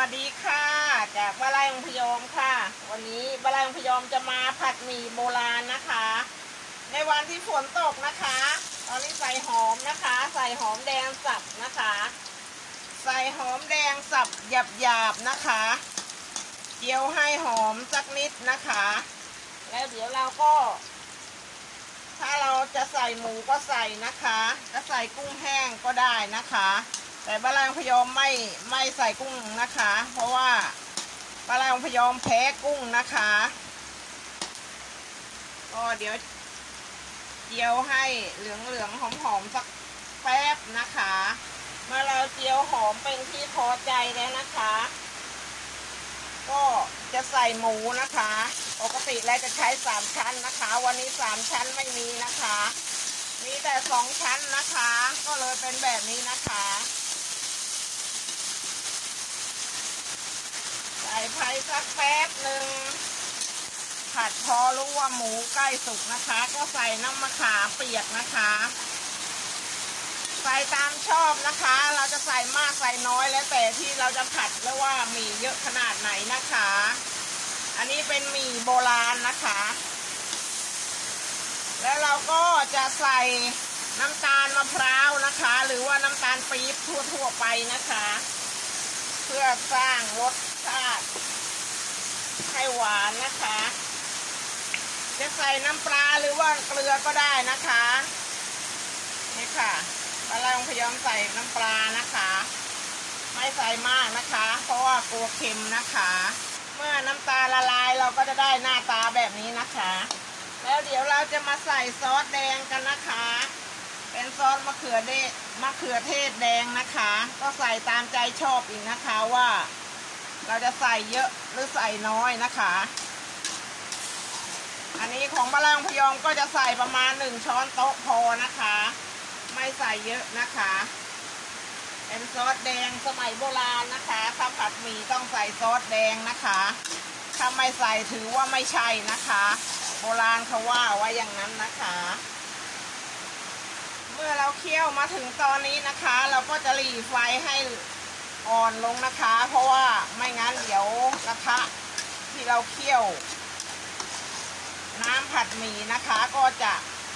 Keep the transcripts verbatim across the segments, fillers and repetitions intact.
วัสดีค่ะจากบ้านไร่องพยอมค่ะวันนี้บ้านไร่องพยอมจะมาผัดหมี่โบราณนะคะในวันที่ฝนตกนะคะตอนนี้ใส่หอมนะคะใส่หอมแดงสับนะคะใส่หอมแดงสับหยาบๆนะคะเจียวให้หอมสักนิดนะคะแล้วเดี๋ยวเราก็ถ้าเราจะใส่หมูก็ใส่นะคะจะใส่กุ้งแห้งก็ได้นะคะแต่บ้านไร่องพยอมไม่ไม่ใส่กุ้งนะคะเพราะว่าบ้านไร่องพยอมแพ้กุ้งนะคะก็เดี๋ยวเจียวให้เหลืองๆหอมๆสักแป๊บนะคะเมื่อเราเจียวหอมเป็นที่พอใจแล้วนะคะก็จะใส่หมูนะคะปกติแล้วจะใช้สามชั้นนะคะวันนี้สามชั้นไม่มีนะคะมีแต่สองชั้นนะคะก็เลยเป็นแบบนี้นะคะใส่ไฟสักแป๊บหนึ่งผัดพอรู้ว่าหมูใกล้สุกนะคะก็ใส่น้ำมะขามเปียกนะคะใส่ตามชอบนะคะเราจะใส่มากใส่น้อยแล้วแต่ที่เราจะผัดแล้วว่าหมี่เยอะขนาดไหนนะคะอันนี้เป็นหมี่โบราณนะคะแล้วเราก็จะใส่น้ำตาลมะพร้าวนะคะหรือว่าน้ำตาลปี๊บทั่วๆไปนะคะเพื่อสร้างรสชาติให้หวานนะคะจะใส่น้ำปลาหรือว่าเกลือก็ได้นะคะนี่ค่ะบ้านไร่องพยอมใส่น้ำปลานะคะไม่ใส่มากนะคะเพราะว่ากลัวเค็มนะคะเมื่อน้ำตาลละลายเราก็จะได้หน้าตาแบบนี้นะคะแล้วเดี๋ยวเราจะมาใส่ซอสแดงกันนะคะเป็นซอสมะเขือเทศมะเขือเทศแดงนะคะก็ใส่ตามใจชอบอีกนะคะว่าเราจะใส่เยอะหรือใส่น้อยนะคะอันนี้ของบ้านไร่องพยอมก็จะใส่ประมาณหนึ่งช้อนโต๊ะพอนะคะไม่ใส่เยอะนะคะเป็นซอสแดงสมัยโบราณนะคะถ้าผัดหมี่ต้องใส่ซอสแดงนะคะถ้าไม่ใส่ถือว่าไม่ใช่นะคะโบราณเขาว่าไว้อย่างนั้นนะคะเมื่อเราเคี่ยวมาถึงตอนนี้นะคะเราก็จะหรี่ไฟให้อ่อนลงนะคะเพราะว่าไม่งั้นเดี๋ยวกระทะที่เราเคี่ยวน้ำผัดหมี่นะคะก็จะ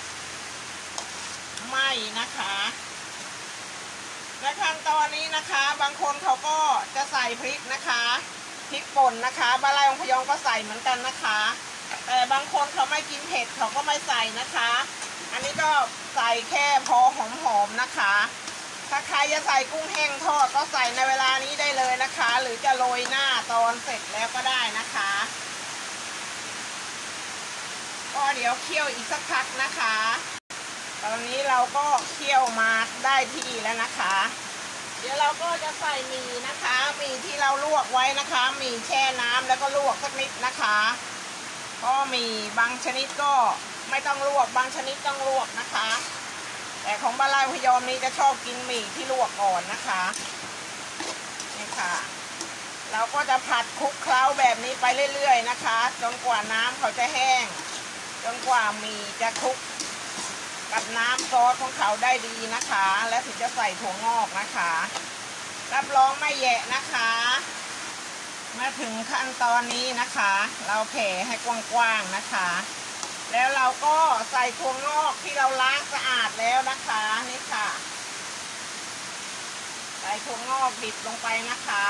ไหม้นะคะในขั้นตอนนี้นะคะบางคนเขาก็จะใส่พริกนะคะพริกป่นนะคะบ้านไร่องพยอมก็ใส่เหมือนกันนะคะแต่บางคนเขาไม่กินเผ็ดเขาก็ไม่ใส่นะคะอันนี้ก็ใส่แค่พอหอมๆนะคะถ้าใครจะใส่กุ้งแห้งทอดก็ใส่ในเวลานี้ได้เลยนะคะหรือจะโรยหน้าตอนเสร็จแล้วก็ได้นะคะก็เดี๋ยวเคี่ยวอีกสักพักนะคะตอนนี้เราก็เคี่ยวมาได้ที่แล้วนะคะเดี๋ยวเราก็จะใส่หมี่นะคะหมี่ที่เราลวกไว้นะคะหมี่แช่น้ำแล้วก็ลวกสักนิดนะคะเพราะหมี่บางชนิดก็ไม่ต้องลวกบางชนิดต้องลวกนะคะแต่ของบ้านไร่องพยอมนี้จะชอบกินหมี่ที่ลวกก่อนนะคะนี่ค่ะเราก็จะผัดคลุกเคล้าแบบนี้ไปเรื่อยๆนะคะจนกว่าน้ำเขาจะแห้งจนกว่าหมี่จะคลุกกับน้ำซอสของเขาได้ดีนะคะแล้วถึงจะใส่ถั่วงอกนะคะรับรองไม่แยะนะคะมาถึงขั้นตอนนี้นะคะเราแผ่ให้กว้างๆนะคะแล้วเราก็ใส่ถั่วงอกที่เราล้างสะอาดแล้วนะคะนี่ค่ะใส่ถั่วงอกดิบลงไปนะคะ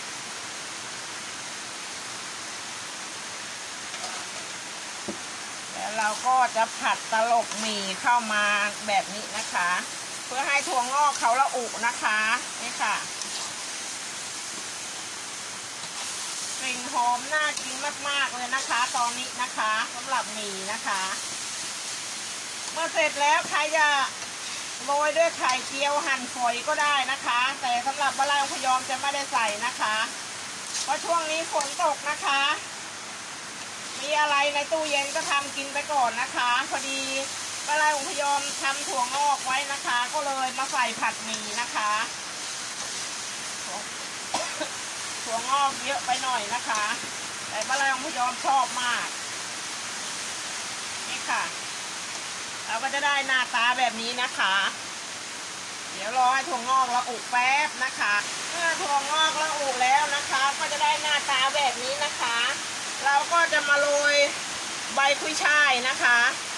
แล้วเราก็จะผัดตลบหมี่เข้ามาแบบนี้นะคะเพื่อให้ถั่วงอกเขาละอุนะคะนี่ค่ะกลิ่นหอมน่ากินมากๆเลยนะคะตอนนี้นะคะสำหรับหมี่นะคะเมื่อเสร็จแล้วใครจะโรยด้วยไข่เจียวหั่นฝอยก็ได้นะคะแต่สำหรับบ้านไร่องพยอมจะไม่ได้ใส่นะคะเพราะช่วงนี้ฝนตกนะคะมีอะไรในตู้เย็นก็ทำกินไปก่อนนะคะพอดีบ้านไร่องพยอมทำถั่วงอกไว้นะคะก็เลยมาใส่ผัดหมี่นะคะถั่วงอกเยอะไปหน่อยนะคะแต่บ้านไร่องพยอมชอบมากนี่ค่ะเราก็จะได้หน้าตาแบบนี้นะคะเดี๋ยวรอให้ถั่วงอกละอุแป๊บนะคะเมื่อถั่วงอกละอุแล้วนะคะได้หน้าตาแบบนี้นะคะ เราก็จะมาโรยใบกุ้ยช่ายนะคะ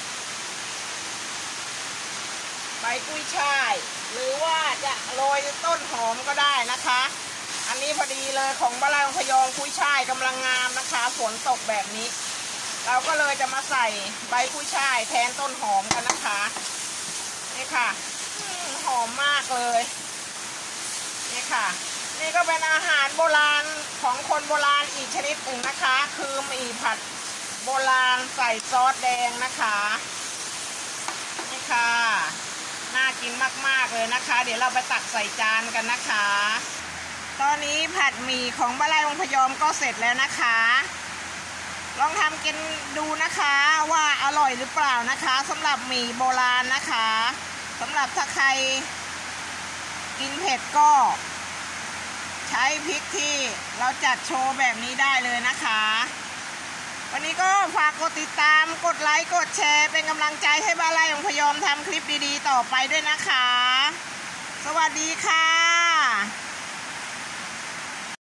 ใบกุ้ยช่ายหรือว่าจะโรยต้นหอมก็ได้นะคะอันนี้พอดีเลยของบ้านเราพยองกุ้ยช่ายกำลังงามนะคะฝนตกแบบนี้เราก็เลยจะมาใส่ใบกุ้ยช่ายแทนต้นหอมกันนะคะนี่ค่ะหอมมากเลยนี่ค่ะนี่ก็เป็นอาหารโบราณของคนโบราณอีกชนิดหนึ่งนะคะคือหมี่ผัดโบราณใส่ซอสแดงนะคะนี่ค่ะน่ากินมากๆเลยนะคะเดี๋ยวเราไปตักใส่จานกันนะคะตอนนี้ผัดหมี่ของบ้านไร่วงพยอมก็เสร็จแล้วนะคะลองทำกินดูนะคะว่าอร่อยหรือเปล่านะคะสำหรับหมี่โบราณนะคะสำหรับถ้าใครกินเผ็ดก็ใช้พริกที่เราจัดโชว์แบบนี้ได้เลยนะคะวันนี้ก็ฝากกดติดตามกดไลค์กดแชร์เป็นกำลังใจให้บ้านไร่วงพยอมทำคลิปดีๆต่อไปด้วยนะคะสวัสดีค่ะ